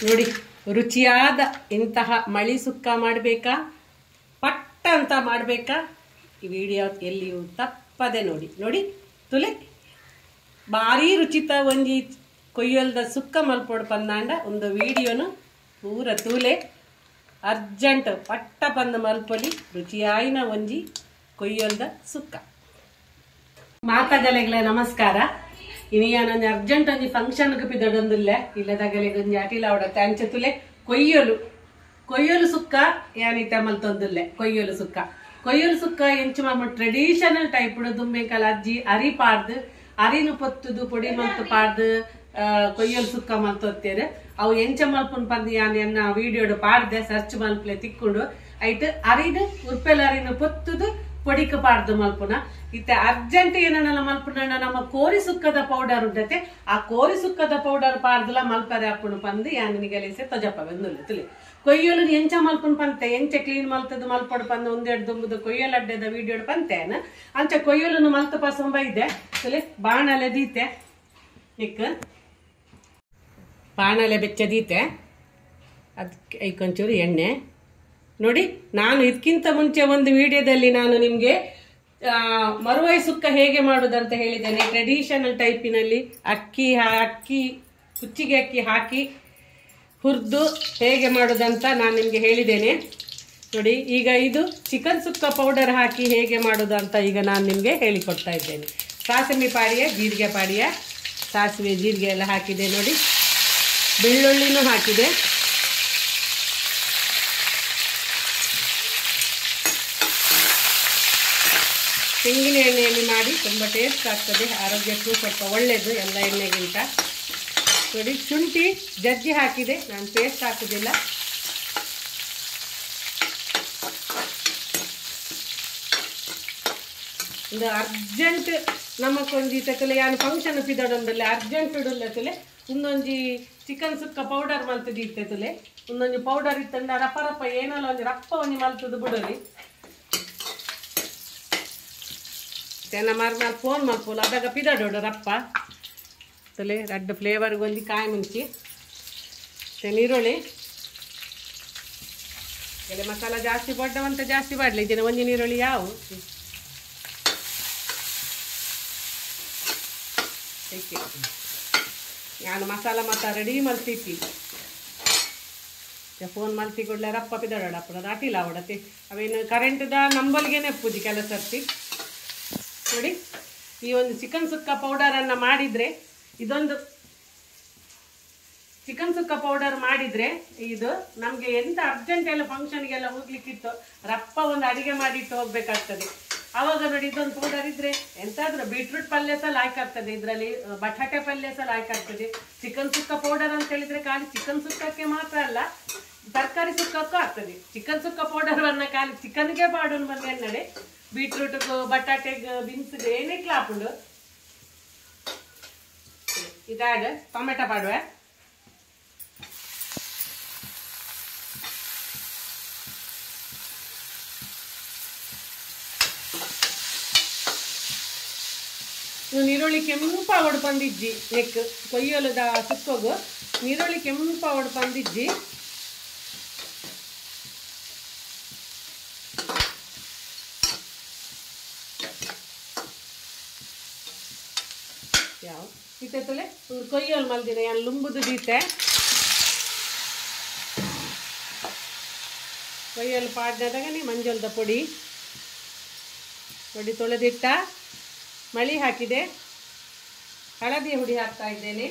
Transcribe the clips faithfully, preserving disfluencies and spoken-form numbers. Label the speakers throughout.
Speaker 1: ನೋಡಿ ರುಚಿಯಾದ ಇಂತಹ ಮಳಿ ಸುಕ್ಕ ಮಾಡಬೇಕಾ, ಪಟ್ಟ ಅಂತ ಮಾಡಬೇಕಾ, ಈ ವಿಡಿಯೋ ಎಲ್ಲಿಯೂ ತಪ್ಪದೆ ನೋಡಿ. ನೋಡಿ ತುಲೆ ಭಾರಿ ರುಚಿತ ಒಂಜಿ ಕೊಯ್ಯಲ್ದ ಸುಕ್ಕ ಮಲ್ಪೊಡು ಪಂದಾಂಡ ಒಂದು ವಿಡಿಯೋನು ಪೂರ ತೂಲೆ ಅರ್ಜೆಂಟ್ ಪಟ್ಟ ಪಂದ ಮಲ್ಪೊಲಿ ರುಚಿಯಾಯಿನ ಒಂಜಿ ಕೊಯ್ಯಲ್ದ ಸುಕ್ಕ. ಮಾತಾಗಲೆಗಳ ನಮಸ್ಕಾರ. ಇನಿಯ ನನ್ನ ಅರ್ಜೆಂಟ್ ಒಂಜಿ ಫಂಕ್ಷನ್ಗೆ ಪಿದೊಡೊಂದುಲ್ಲ ಇಲ್ಲದಾಗಲೆಗೆ ಒಂಜಿ ಅಟಿಲ ಅವಡತ್ತೆ ಅಂಚೆ ತುಲೆ ಕೊಯ್ಯಲು ಕೊಯ್ಯಲು ಸುಕ್ಕ ಯಾನಿತ ಮಲ್ತೊಂದುಲ್ಲೆ ಕೊಯ್ಯಲು ಸುಕ್ಕ ಕೊಯ್ಯಲು ಸುಕ್ಕ ಎಂಚು ಮಾಮ ಟ್ರೆಡಿಷನಲ್ ಟೈಪ್ ದುಂಬೆಕಲ ಅಜ್ಜಿ ಅರಿ ಪಾಡ್ದು ಅರಿನು ಪೊತ್ತುದು ಪೊಡಿ ಮಲ್ತು ಪಾಡ್ದು ಕೊಯ್ಯಲು ಸುಕ್ಕ ಮಲ್ತೊತ್ತೇರು ಅವು ಎಂಚ ಮಲ್ಪುನ್ ಪಂದು ಯಾನ್ ಎನ್ನ ವಿಡಿಯೋಡು ಪಾಡ್ದೆ ಸರ್ಚ್ ಮಲ್ಪಲೆ ತಿಕ್ಕೊಂಡು ಐಟ್ ಅರಿದು ಉರ್ಪೆಲ ಅರಿನು ಪೊತ್ತುದು ಪೊಡಿಕ ಪಾಡ್ದು ಮಲ್ಪುನ ಇತ್ತೆ ಅರ್ಜೆಂಟ್ ಏನನ್ನ ಮಲ್ಪುನ ನಮ್ಮ ಕೋರಿ ಸುಕ್ಕದ ಪೌಡರ್ ಉಂಟತೆ ಆ ಕೋರಿ ಸುಕ್ಕದ ಪೌಡರ್ ಪಾಡ್ದಲ ಮಲ್ಪರೆ ಅಪ್ಪುನು ಪಂದು ಯಾನಿಗೆಲೆಸೆ ತೊಜಪ್ಪ ಬೆಂದುಲ್ಲ ತುಲಿ ಕೊಯ್ಯಲು ಎಂಚ ಮಲ್ಪುನ್ ಪಂತೆ ಎಂಚ ಕ್ಲೀನ್ ಮಲ್ತದ ಮಲ್ಪಡು ಪಂದು ಒಂದೆರಡು ದುಂಬುದು ಕೊಯ್ಯಲು ಅಡ್ಡದ ವಿಡಿಯೋಡು ಪಂತೇನ ಅಂಚ ಕೊಯ್ಯಲು ಮಲ್ತ ಪಸಂಬ ಇದೆ ತುಲಿ ಬಾಣಲೆ ದೀತೆ ಇಕ್ಕ ಬಾಣಲೆ ಬೆಚ್ಚದೀತೆ ಅದಕ್ಕೆ ಐಕೊಂಚೂರು ಎಣ್ಣೆ ನೋಡಿ. ನಾನು ಇದಕ್ಕಿಂತ ಮುಂಚೆ ಒಂದು ವಿಡಿಯೋದಲ್ಲಿ ನಾನು ನಿಮಗೆ ಮರುವೈ ಸುಕ್ಕ ಹೇಗೆ ಮಾಡುವುದಂತ ಹೇಳಿದ್ದೇನೆ. ಟ್ರೆಡಿಷನಲ್ ಟೈಪಿನಲ್ಲಿ ಅಕ್ಕಿ ಅಕ್ಕಿ ಕುಚ್ಚಿಗೆ ಅಕ್ಕಿ ಹಾಕಿ ಹುರಿದು ಹೇಗೆ ಮಾಡೋದಂತ ನಾನು ನಿಮಗೆ ಹೇಳಿದ್ದೇನೆ ನೋಡಿ. ಈಗ ಇದು ಚಿಕನ್ ಸುಕ್ಕ ಪೌಡರ್ ಹಾಕಿ ಹೇಗೆ ಮಾಡೋದು ಅಂತ ಈಗ ನಾನು ನಿಮಗೆ ಹೇಳಿಕೊಡ್ತಾ ಇದ್ದೇನೆ. ಸಾಸಿವೆ ಪಾಡಿಯ ಜೀರಿಗೆ ಪಾಡಿಯ ಸಾಸಿವೆ ಜೀರಿಗೆ ಎಲ್ಲ ಹಾಕಿದೆ ನೋಡಿ. ಬೆಳ್ಳುಳ್ಳಿನೂ ಹಾಕಿದೆ. ತೆಂಗಿನ ಎಣ್ಣೆಯಲ್ಲಿ ಮಾಡಿ ತುಂಬ ಟೇಸ್ಟ್ ಆಗ್ತದೆ, ಆರೋಗ್ಯಕ್ಕೂ ಸ್ವಲ್ಪ ಒಳ್ಳೆಯದು ಎಲ್ಲ ಎಣ್ಣೆಗಿಂತ. ನೋಡಿ ಶುಂಠಿ ಜಜ್ಜಿ ಹಾಕಿದೆ, ನಾನು ಪೇಸ್ಟ್ ಹಾಕುವುದಿಲ್ಲ. ಒಂದು ಅರ್ಜೆಂಟ್ ನಮಕೊಂದಿತ್ತಲೆ ಯಾನು ಫಂಕ್ಷನ್ ಪಿದೊಡೊಂದಲ್ಲ ಅರ್ಜೆಂಟ್ ಇಡಲ್ಲತ್ತಲೆ ಒಂದೊಂಜಿ ಚಿಕನ್ ಸುಕ್ಕ ಪೌಡರ್ ಮಲ್ತದ್ದು ಇತ್ತಲೆ ಒಂದೊಂಜಿ ಪೌಡರ್ ಇತ್ತಂಡ ರಪ್ಪ ರಪ್ಪ ಏನಲ್ಲ ಒಂದು ರಪ್ಪ ಒಂಜಿ ಮಲ್ತದ್ದು ಬಿಡೋಲಿ ತೆನ ಮರ್ನಾಲ್ ಫೋನ್ ಮಲ್ಪೋಲು ಅದಾಗ ಪಿದಡೋಡು ರಪ್ಪ ತಲೆ ರಡ್ಡು ಫ್ಲೇವರ್ಗೆ ಒಂದು ಕಾಯಿ ಮುಂಚಿ ನೀರುಳ್ಳಿ ಎಲೆ ಮಸಾಲ ಜಾಸ್ತಿ ಬಡ್ಡವಂತ ಜಾಸ್ತಿ ಮಾಡಲಿ ಇದನ್ನ ಒಂಜಿ ನೀರುಳ್ಳಿ ಯಾವು ನಾನು ಮಸಾಲ ಮತ್ತ ರೆಡಿ ಮಲ್ತಿಕ್ಕಿ ಫೋನ್ ಮಲ್ತಿ ಕೊಡ್ಲೆ ರಪ್ಪ ಪಿದಡೋಡ ಅಪ್ಪದ ಅಟಿಲ್ಲ ಅವಡತಿ ಅವೇನು ಕರೆಂಟ್ದ ನಂಬಲ್ಗೆನೆ ಪೂಜಿ ಕೆಲಸರ್ತಿ ನೋಡಿ. ಈ ಒಂದು ಚಿಕನ್ ಸುಕ್ಕ ಪೌಡರನ್ನು ಮಾಡಿದರೆ ಇದೊಂದು ಚಿಕನ್ ಸುಕ್ಕ ಪೌಡರ್ ಮಾಡಿದರೆ ಇದು ನಮಗೆ ಎಂತ ಅರ್ಜೆಂಟ್ ಎಲ್ಲ ಫಂಕ್ಷನ್ಗೆಲ್ಲ ಹೋಗ್ಲಿಕ್ಕಿತ್ತು ರಪ್ಪ ಒಂದು ಅಡಿಗೆ ಮಾಡಿಟ್ಟು ಹೋಗ್ಬೇಕಾಗ್ತದೆ. ಆವಾಗ ನೋಡಿ ಇದೊಂದು ಪೌಡರ್ ಇದ್ರೆ ಎಂತಾದ್ರೂ ಬೀಟ್ರೂಟ್ ಪಲ್ಯ ಸಹ ಲಾಯ್ಕ್ ಆಗ್ತದೆ, ಇದರಲ್ಲಿ ಬಟಾಟೆ ಪಲ್ಯ ಸಹ ಲಾಯ್ಕ್ ಆಗ್ತದೆ. ಚಿಕನ್ ಸುಕ್ಕ ಪೌಡರ್ ಅಂತ ಹೇಳಿದ್ರೆ ಖಾಲಿ ಚಿಕನ್ ಸುಕ್ಕಕ್ಕೆ ಮಾತ್ರ ಅಲ್ಲ, ತರಕಾರಿ ಸುಕ್ಕಕ್ಕೂ ಆಗ್ತದೆ. ಚಿಕನ್ ಸುಕ್ಕ ಪೌಡರ್ವನ್ನ ಖಾಲಿ ಚಿಕನ್ಗೆ ಪಾಡೋನು ಬಂದು ಎನ್ನಡೆ ಬೀಟ್ರೂಟ್ಗೂ ಬಟಾಟೆಗೆ ಬೀನ್ಸ್ಗೆ ಏನಿಕ್ಲ ಹಾಕೊಂಡು ಇದಾಗ ಟೊಮೆಟೊ ಪಾಡುವೆ. ನೀರುಳ್ಳಿ ಕೆಂಪ ಹೊಡ್ ಬಂದಿಜ್ಜಿ ನೆಕ್ ಕೊಯ್ಯಲದ ಸುಕ್ಕೋಗು ನೀರುಳ್ಳಿ ಕೆಂಪ ಹೊಡ್ ಬಂದಿಜ್ಜಿ ಯಾವ ಇತ್ತಲೆ ಒಂದು ಕೊಯ್ಯಲ್ ಮಲ್ದಿನ ಯಾನ್ ಲುಂಬುದು ದೀತೆ ಕೊಯ್ಯಲ್ ಪಾಡ್ದಾಗ ನೀ ಮಂಜಲ್ದ ಪೊಡಿ ಪೊಡಿ ತೊಳೆದಿಟ್ಟ ಮಳಿ ಹಾಕಿದೆ, ಹಳದಿ ಹುಡಿ ಹಾಕ್ತಾ ಇದ್ದೇನೆ.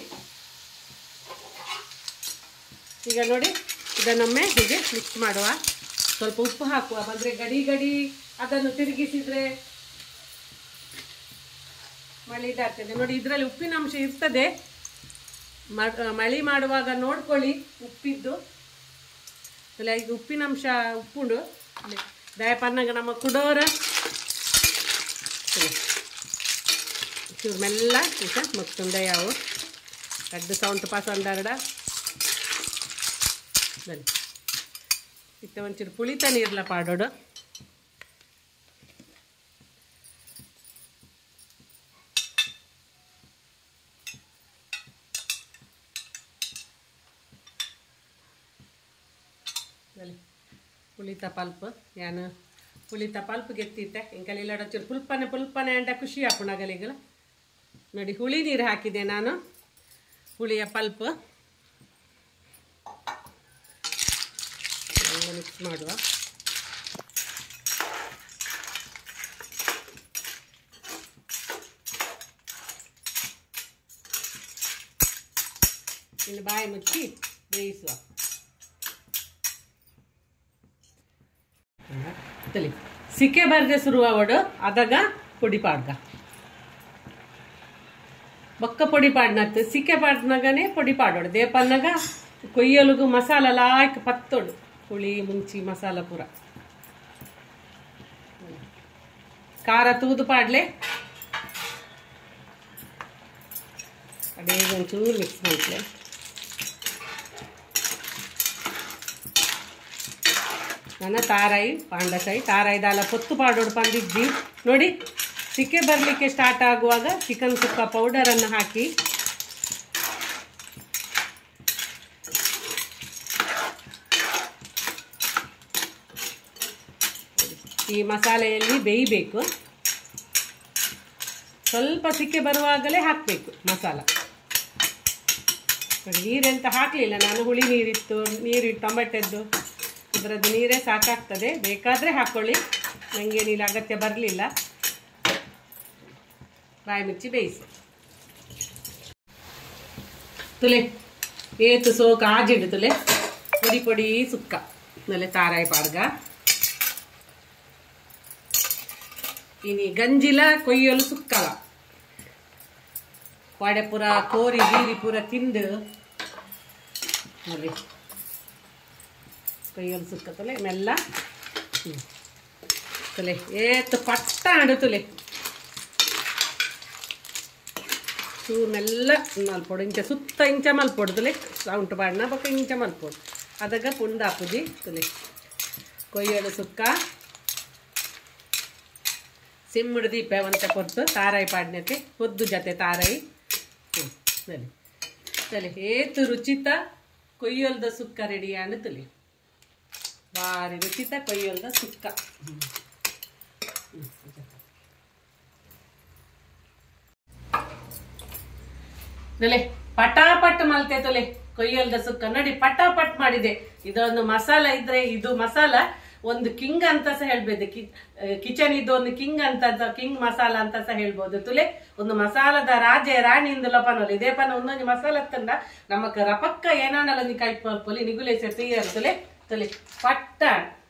Speaker 1: ಈಗ ನೋಡಿ ಇದನ್ನೊಮ್ಮೆ ಹೀಗೆ ಮಿಕ್ಸ್ ಮಾಡುವ. ಸ್ವಲ್ಪ ಉಪ್ಪು ಹಾಕುವ, ಅಂದರೆ ಗಡಿ ಗಡಿ ಅದನ್ನು ತಿರುಗಿಸಿದರೆ ಮಳಿ ಇದಾಗ್ತದೆ ನೋಡಿ. ಇದರಲ್ಲಿ ಉಪ್ಪಿನ ಅಂಶ ಇರ್ತದೆ, ಮಳಿ ಮಾಡುವಾಗ ನೋಡ್ಕೊಳ್ಳಿ ಉಪ್ಪಿದ್ದು. ಈಗ ಉಪ್ಪಿನ ಅಂಶ ಉಪ್ಪುಂಡು ದಯಪನ್ನಾಗ ನಮ್ಮ ಕುಡೋರ ಚೂರು ಮೆಲ್ಲ ಈಗ ಮುಕ್ತುಂಡೆ ಯಾವು ಕಡ್ಡು ಸೌಂಟ್ ಪಾಸ್ ಒಂದೆರಡ ಬನ್ನಿ ಇತ್ತ ಒಂಚೂರು ಪುಳಿತ ನೀರ್ಲ ಪಾಡೋಡು. ಪುಳಿತ ಪಲ್ಪ್ ನಾನು ಪುಳಿತ ಪಲ್ಪ್ ಗೆತ್ತಿತ್ತೆ ಇಂಕಲೆಲ್ಲ ಚೂರು ಪುಲ್ಪನೆ ಪುಲ್ಪನೆ ಅಂಟ ಖುಷಿ ಹಾಕೋಣಗಲಿಗಳ ನೋಡಿ ಹುಳಿ ನೀರು ಹಾಕಿದೆ ನಾನು ಹುಳಿಯ ಪಲ್ಪ್ ಮಿಕ್ಸ್ ಮಾಡುವ ಇನ್ನು ಬಾಯಿ ಮುಚ್ಚಿ ಬೇಯಿಸುವ ತಲಿ ಸಿಕ್ಕೆ ಬರ್ದೆ ಸುರುವಡು ಅದಾಗ ಪೊಡಿ ಪಾಡ್ಗ ಬೊಕ್ಕ ಪೊಡಿ ಪಾಡ್ನತ್ತು ಸಿಕ್ಕೆ ಪಾಡ್ನಾಗನೇ ಪೊಡಿ ಪಾಡೋಡು ದೇಪನ್ನಾಗ ಕೊಯ್ಯಲುಗು ಮಸಾಲ ಲಾಯ್ಕ್ ಪತ್ತೋಡು ಹುಳಿ ಮುಂಚಿ ಮಸಾಲ ಪೂರ ಖಾರ ತೂದು ಪಾಡ್ಲೆ ಅದೇ ಒಂಚೂರು ಮಿಕ್ಸ್ ಮಾಡ್ಲೆ ನನ್ನ ತಾರಾಯಿ ಪಾಂಡಕಾಯಿ ತಾರಾಯಿ ದಾಲ ಪೊತ್ತು ಪಾಡೋಡು ಬಂದಿದ್ದಿ ನೋಡಿ ಸಿಕ್ಕೆ ಬರಲಿಕ್ಕೆ ಸ್ಟಾರ್ಟ್ ಆಗುವಾಗ ಚಿಕನ್ ಸುಕ್ಕ ಪೌಡರನ್ನು ಹಾಕಿ ಈ ಮಸಾಲೆಯಲ್ಲಿ ಬೇಯಬೇಕು ಸ್ವಲ್ಪ ಸಿಕ್ಕೆ ಬರುವಾಗಲೇ ಹಾಕಬೇಕು ಮಸಾಲ ನೀರೆಂತ ಹಾಕಲಿಲ್ಲ ನಾನು ಹುಳಿ ನೀರಿತ್ತು ನೀರಿಟ್ಟು ಟೊಮೆಟೊದ್ದು ಇದರದ್ದು ನೀರೇ ಸಾಕಾಗ್ತದೆ ಬೇಕಾದರೆ ಹಾಕ್ಕೊಳ್ಳಿ ನನಗೆ ನೀರು ಅಗತ್ಯ ಬರಲಿಲ್ಲ ಬಾಯಿ ಮುಚ್ಚಿ ಬೇಯಿಸಿ ತುಲೆ ಏತು ಸೋಕ ಆಜಿಡು ತುಲೆ ಪೊಡಿ ಪೊಡಿ ಸುಕ್ಕ ನಲೆ ತಾರಾಯಿ ಪಾಡ್ಗ ಇನಿ ಗಂಜಿಲ ಕೊಯ್ಯಲು ಸುಕ್ಕಲ ವಾಡೆ ಪೂರ ಕೋರಿ ಬೀರಿ ಪೂರ ತಿಂದು ನೋಡಿ ಕೊಯ್ಯಲು ಸುಕ್ಕ ತುಲೆ ಮೆಲ್ಲ ತುಲೆ ಏತು ಪಟ್ಟ ಆಡು ತುಲೆ ಚೂರು ಮೆಲ್ಲ ಮಲ್ಪೊಡು ಇಂಚ ಸುತ್ತ ಇಂಚ ಮಲ್ಪೊಡು ತುಲೆ ಸೌಂಟ್ ಪಾಡ್ನ ಬೊಕ್ಕ ಇಂಚ ಮಲ್ಪೊಡು ಅದಾಗ ಪುಂಡ ಹಾಪುಜಿ ತುಲೆ ಕೊಯ್ಯಲು ಸುಕ್ಕ ಸಿಮ್ಮುಡು ದೀಪ ಒಂತ ಕೊರ್ತು ತಾರಾಯಿ ಪಾಡ್ನತೆ ಹೊದ್ದು ಜೊತೆ ತಾರಾಯಿ ಹ್ಞೂ ಸರಿ ಸರಿ ಏತು ರುಚಿತ ಕೊಯ್ಯಲ್ದ ಸುಕ್ಕ ರೆಡಿ ಆಂಡು ತುಲಿ ಭಾರಿ ರುಚಿತ ಕೊಯ್ಯಲ್ದ ಸುಕ್ಕ ನಲೆ ಪಟಾಪಟ್ ಮಲ್ತೆ ತೊಲೆ ಕೊಯ್ಯಲ್ದ ಸುಕ್ಕ ನೋಡಿ ಪಟಾಪಟ್ ಮಾಡಿದೆ ಇದೊಂದು ಮಸಾಲ ಇದ್ರೆ ಇದು ಮಸಾಲ ಒಂದು ಕಿಂಗ್ ಅಂತ ಸಹ ಹೇಳ್ಬೋದು ಕಿಚನ್ ಇದು ಒಂದು ಕಿಂಗ್ ಅಂತ ಕಿಂಗ್ ಮಸಾಲ ಅಂತ ಸಹ ಹೇಳ್ಬೋದು ತುಲೆ ಒಂದು ಮಸಾಲದ ರಾಜೆ ರಾಣಿಯಿಂದ ಲಪನೋಲಿ ಇದೇ ಪನ ಒಂದೊಂದು ಮಸಾಲ ತಂದ ನಮಕ್ ರಪಕ್ಕ ಏನಾನಲ್ಲ ಕೈ ಪೊಲಿ ನಿಗುಲೇಸ ತುಲೆ ತುಲೆ ಪಟ್ಟ